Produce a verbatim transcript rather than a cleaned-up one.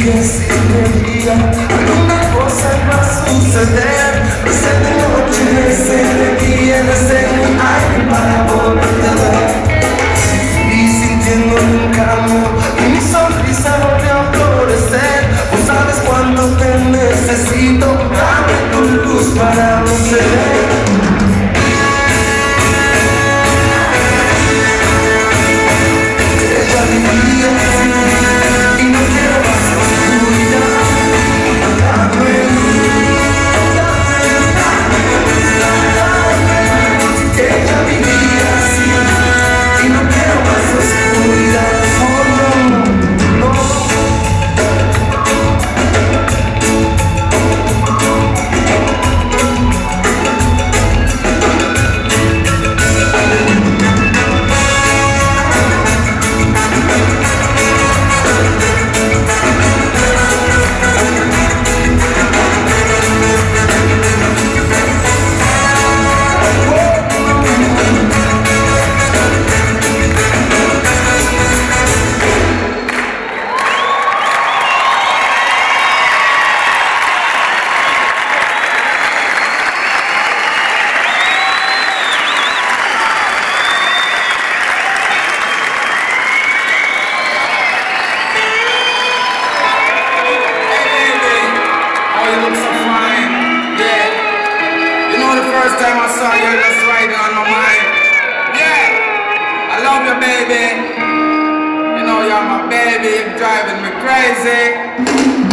que si te diga alguna cosa va a suceder. No sé de noche, no sé de día, no sé un aire para volverte a ver. Y sintiendo un cambio y mi sonrisa volvió a florecer. Vos sabes cuánto te necesito, dame tu luz para no ceder. First time I saw you, just right on my mind. Yeah, I love you, baby. You know you're my baby, you're driving me crazy.